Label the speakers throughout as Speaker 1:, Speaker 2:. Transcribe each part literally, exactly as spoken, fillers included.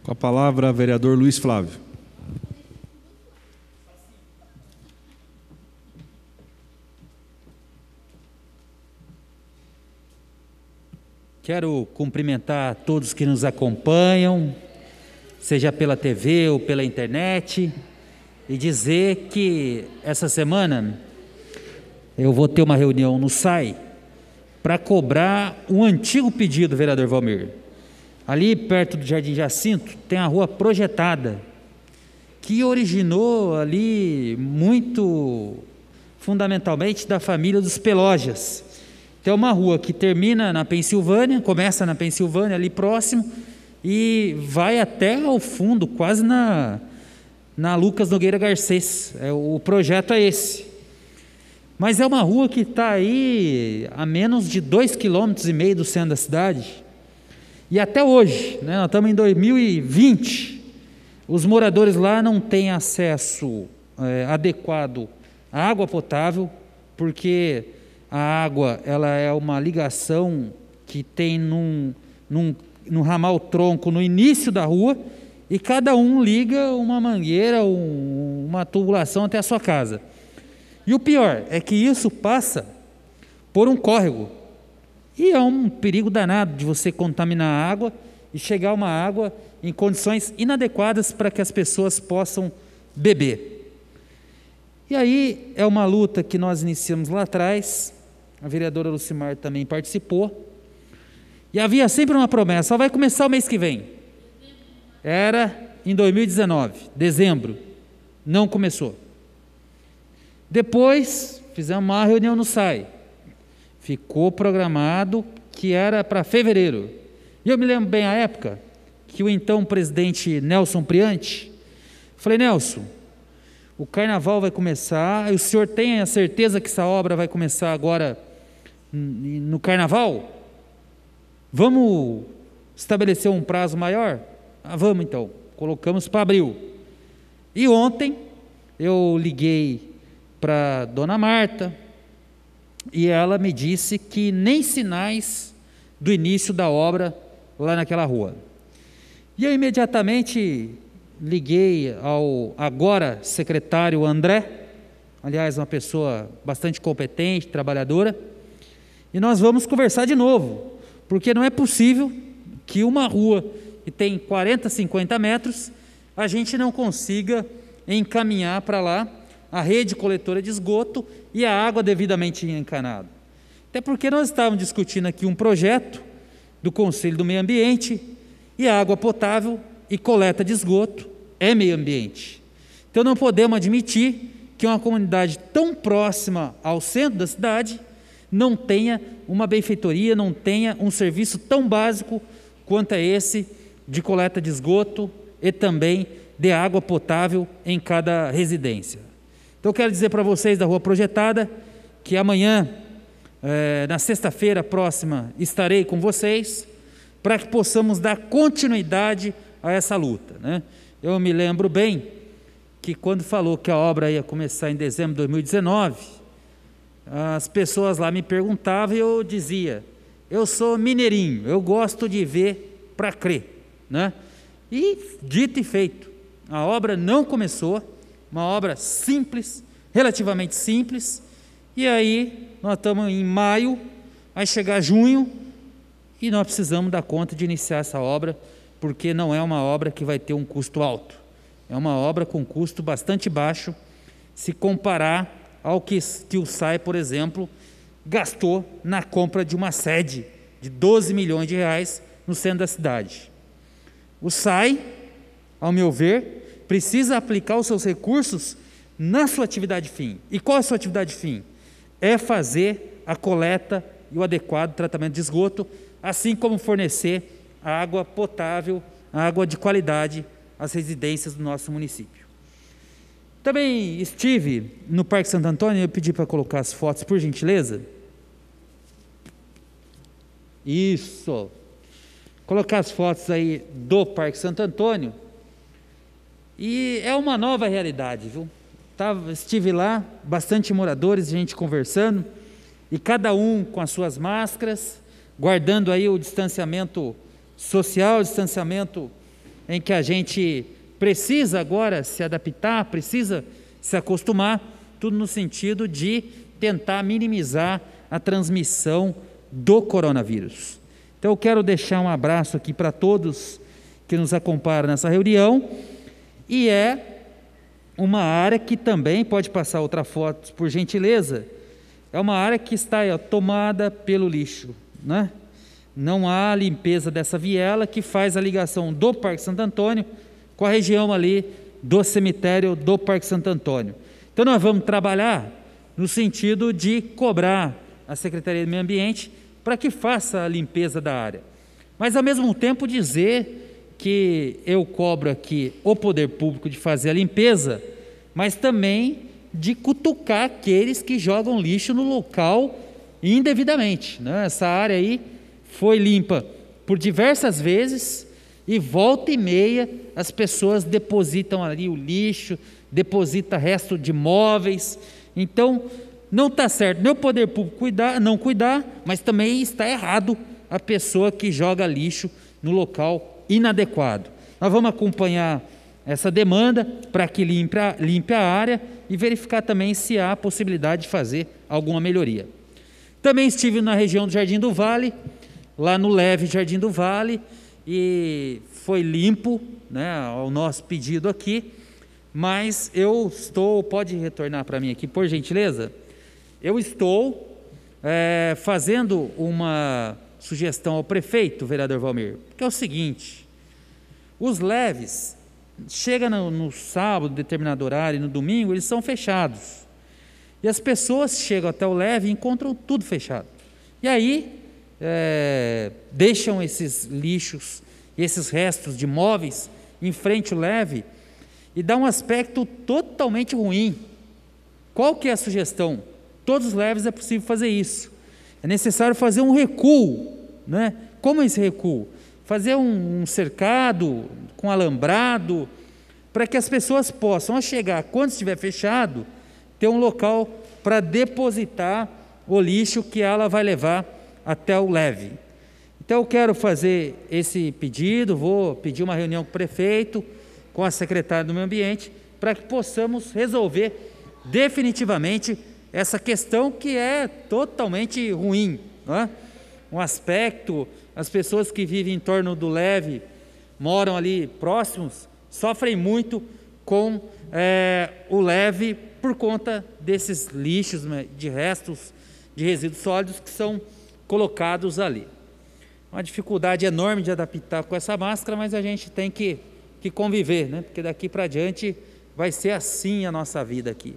Speaker 1: Com a palavra, vereador Luiz Flávio.
Speaker 2: Quero cumprimentar todos que nos acompanham, seja pela T V ou pela internet, e dizer que essa semana eu vou ter uma reunião no S A I para cobrar um antigo pedido, vereador Valmir. Ali perto do Jardim Jacinto tem a rua projetada, que originou ali muito fundamentalmente da família dos Pelojas. Tem uma rua que termina na Pensilvânia, começa na Pensilvânia, ali próximo, e vai até ao fundo, quase na, na Lucas Nogueira Garcês. É, o projeto é esse. Mas é uma rua que está aí a menos de dois quilômetros e meio do centro da cidade. E até hoje, né, nós estamos em dois mil e vinte, os moradores lá não têm acesso é, adequado à água potável, porque a água ela é uma ligação que tem num, num, num ramal tronco no início da rua, e cada um liga uma mangueira, um, uma tubulação até a sua casa. E o pior é que isso passa por um córrego, e é um perigo danado de você contaminar a água e chegar uma água em condições inadequadas para que as pessoas possam beber. E aí é uma luta que nós iniciamos lá atrás. A vereadora Lucimar também participou, e havia sempre uma promessa: só vai começar o mês que vem. Era em dois mil e dezenove, dezembro, não começou. Depois fizemos uma reunião no S A I, ficou programado que era para fevereiro, e eu me lembro bem a época que o então presidente Nelson Priante, falei: Nelson, o carnaval vai começar, e o senhor tem a certeza que essa obra vai começar agora no carnaval? Vamos estabelecer um prazo maior? Ah, vamos então, colocamos para abril. E ontem eu liguei para dona Marta, e ela me disse que nem sinais do início da obra lá naquela rua. E eu imediatamente liguei ao agora secretário André, aliás, uma pessoa bastante competente, trabalhadora, e nós vamos conversar de novo, porque não é possível que uma rua que tem quarenta, cinquenta metros, a gente não consiga encaminhar para lá a rede coletora de esgoto e a água devidamente encanada. Até porque nós estávamos discutindo aqui um projeto do Conselho do Meio Ambiente, e a água potável e coleta de esgoto é meio ambiente. Então não podemos admitir que uma comunidade tão próxima ao centro da cidade não tenha uma benfeitoria, não tenha um serviço tão básico quanto é esse de coleta de esgoto e também de água potável em cada residência. Então eu quero dizer para vocês da Rua Projetada que amanhã, é, na sexta-feira próxima, estarei com vocês para que possamos dar continuidade a essa luta, né? Eu me lembro bem que quando falou que a obra ia começar em dezembro de dois mil e dezenove, as pessoas lá me perguntavam e eu dizia: eu sou mineirinho, eu gosto de ver para crer, né? E dito e feito, a obra não começou, uma obra simples, relativamente simples, e aí nós estamos em maio, vai chegar junho, e nós precisamos dar conta de iniciar essa obra, porque não é uma obra que vai ter um custo alto, é uma obra com custo bastante baixo, se comparar ao que, que o S A I, por exemplo, gastou na compra de uma sede de doze milhões de reais no centro da cidade. O S A I, ao meu ver, precisa aplicar os seus recursos na sua atividade fim. E qual é a sua atividade fim? É fazer a coleta e o adequado tratamento de esgoto, assim como fornecer a água potável, a água de qualidade às residências do nosso município. Também estive no Parque Santo Antônio, eu pedi para colocar as fotos, por gentileza. Isso. Colocar as fotos aí do Parque Santo Antônio. E é uma nova realidade, viu? Tava, estive lá, bastante moradores, gente conversando, e cada um com as suas máscaras, guardando aí o distanciamento social, o distanciamento em que a gente precisa agora se adaptar, precisa se acostumar, tudo no sentido de tentar minimizar a transmissão do coronavírus. Então eu quero deixar um abraço aqui para todos que nos acompanham nessa reunião, e é uma área que também, pode passar outra foto por gentileza, é uma área que está ó, tomada pelo lixo, né? Não há limpeza dessa viela que faz a ligação do Parque Santo Antônio com a região ali do cemitério do Parque Santo Antônio. Então nós vamos trabalhar no sentido de cobrar a Secretaria do Meio Ambiente para que faça a limpeza da área. Mas ao mesmo tempo dizer que eu cobro aqui o poder público de fazer a limpeza, mas também de cutucar aqueles que jogam lixo no local indevidamente, né? Essa área aí foi limpa por diversas vezes e volta e meia as pessoas depositam ali o lixo, deposita resto de móveis. Então não está certo nem o poder público cuidar, não cuidar, mas também está errado a pessoa que joga lixo no local inadequado. Nós vamos acompanhar essa demanda para que limpe a, limpe a área e verificar também se há possibilidade de fazer alguma melhoria. Também estive na região do Jardim do Vale, lá no Leve Jardim do Vale, e foi limpo, né, ao nosso pedido aqui, mas eu estou, pode retornar para mim aqui, por gentileza? Eu estou é, fazendo uma sugestão ao prefeito, vereador Valmir, que é o seguinte: os leves, chega no, no sábado, determinado horário, no domingo, eles são fechados, e as pessoas chegam até o leve e encontram tudo fechado, e aí é, deixam esses lixos, esses restos de móveis em frente ao leve, e dá um aspecto totalmente ruim. Qual que é a sugestão? Todos os leves é possível fazer isso. É necessário fazer um recuo, né? Como é esse recuo? Fazer um, um cercado com alambrado, para que as pessoas possam, ao chegar, quando estiver fechado, ter um local para depositar o lixo que ela vai levar até o leve. Então eu quero fazer esse pedido, vou pedir uma reunião com o prefeito, com a secretária do Meio Ambiente, para que possamos resolver definitivamente essa questão que é totalmente ruim, não é? Um aspecto, as pessoas que vivem em torno do leve, moram ali próximos, sofrem muito com é, o leve por conta desses lixos, né, de restos de resíduos sólidos que são colocados ali. Uma dificuldade enorme de adaptar com essa máscara, mas a gente tem que, que conviver, né? Porque daqui para diante vai ser assim a nossa vida aqui.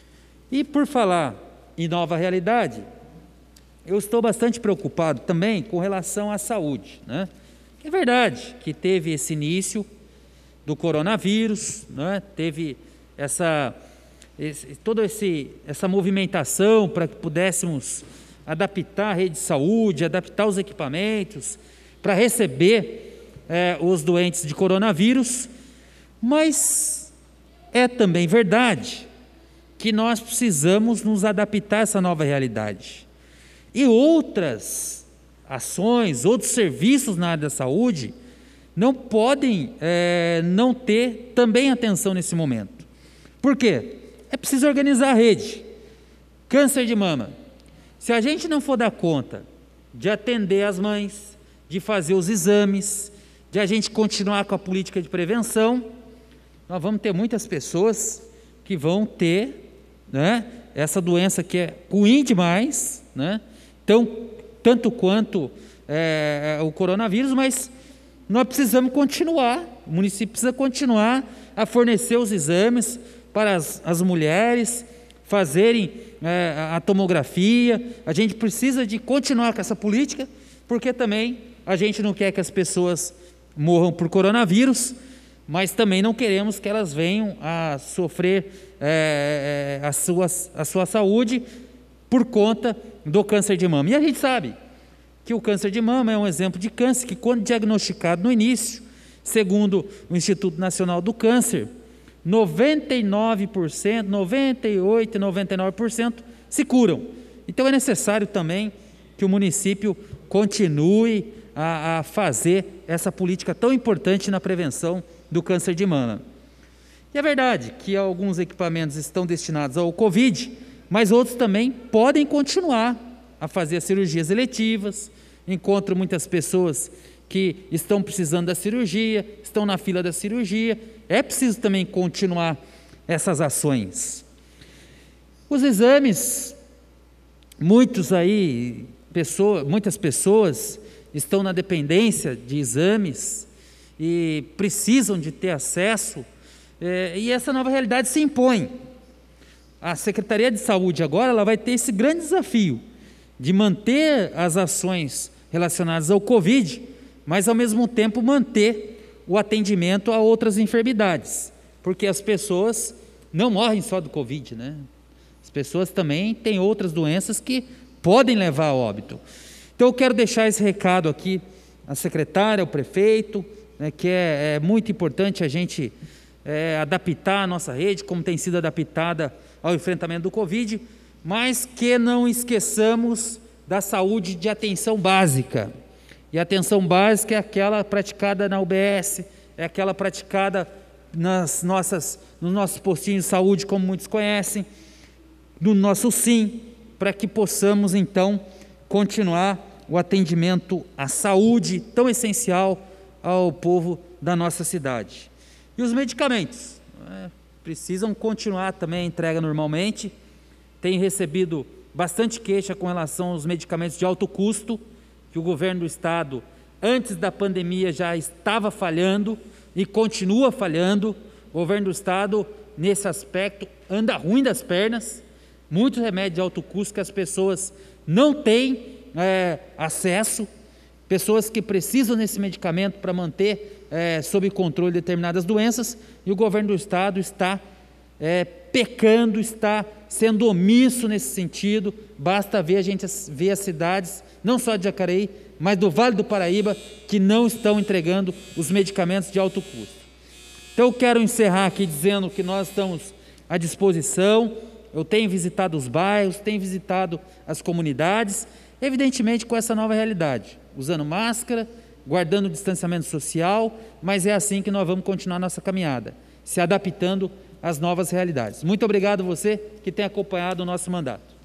Speaker 2: E por falar em nova realidade, eu estou bastante preocupado também com relação à saúde, né? É verdade que teve esse início do coronavírus, né? Teve essa, esse, toda esse, essa movimentação para que pudéssemos adaptar a rede de saúde, adaptar os equipamentos para receber é, os doentes de coronavírus, mas é também verdade que nós precisamos nos adaptar a essa nova realidade. E outras ações, outros serviços na área da saúde não podem é, não ter também atenção nesse momento. Por quê? É preciso organizar a rede. Câncer de mama. Se a gente não for dar conta de atender as mães, de fazer os exames, de a gente continuar com a política de prevenção, nós vamos ter muitas pessoas que vão ter, né, essa doença que é ruim demais, né, tão, tanto quanto é, o coronavírus, mas nós precisamos continuar, o município precisa continuar a fornecer os exames para as, as mulheres fazerem é, a tomografia. A gente precisa de continuar com essa política, porque também a gente não quer que as pessoas morram por coronavírus, mas também não queremos que elas venham a sofrer é, a, sua, a sua saúde por conta do câncer de mama. E a gente sabe que o câncer de mama é um exemplo de câncer que, quando diagnosticado no início, segundo o Instituto Nacional do Câncer, noventa e nove por cento, noventa e oito por cento, noventa e nove por cento se curam. Então é necessário também que o município continue a, a fazer essa política tão importante na prevenção do câncer de mama. E é verdade que alguns equipamentos estão destinados ao Covid, mas outros também podem continuar a fazer cirurgias eletivas. Encontro muitas pessoas que estão precisando da cirurgia, estão na fila da cirurgia. É preciso também continuar essas ações. Os exames, muitos aí, pessoa, muitas pessoas estão na dependência de exames e precisam de ter acesso, é, e essa nova realidade se impõe. A Secretaria de Saúde agora ela vai ter esse grande desafio de manter as ações relacionadas ao Covid, mas ao mesmo tempo manter o atendimento a outras enfermidades, porque as pessoas não morrem só do Covid, né? As pessoas também têm outras doenças que podem levar a óbito. Então eu quero deixar esse recado aqui à secretária, ao prefeito, né, que é, é muito importante a gente é, adaptar a nossa rede, como tem sido adaptada ao enfrentamento do Covid, mas que não esqueçamos da saúde de atenção básica. E a atenção básica é aquela praticada na U B S, é aquela praticada nas nossas, nos nossos postinhos de saúde, como muitos conhecem, no nosso SIM, para que possamos então continuar o atendimento à saúde tão essencial ao povo da nossa cidade. E os medicamentos, né, precisam continuar também a entrega normalmente. Tem recebido bastante queixa com relação aos medicamentos de alto custo, que o governo do estado, antes da pandemia, já estava falhando e continua falhando. O governo do estado, nesse aspecto, anda ruim das pernas. Muitos remédios de alto custo que as pessoas não têm é, acesso, pessoas que precisam desse medicamento para manter é, sob controle determinadas doenças, e o governo do estado está é, pecando, está sendo omisso nesse sentido. Basta ver a gente ver as cidades, não só de Jacareí, mas do Vale do Paraíba, que não estão entregando os medicamentos de alto custo. Então eu quero encerrar aqui dizendo que nós estamos à disposição. Eu tenho visitado os bairros, tenho visitado as comunidades, evidentemente com essa nova realidade, usando máscara, guardando o distanciamento social, mas é assim que nós vamos continuar nossa caminhada, se adaptando às novas realidades. Muito obrigado a você que tem acompanhado o nosso mandato.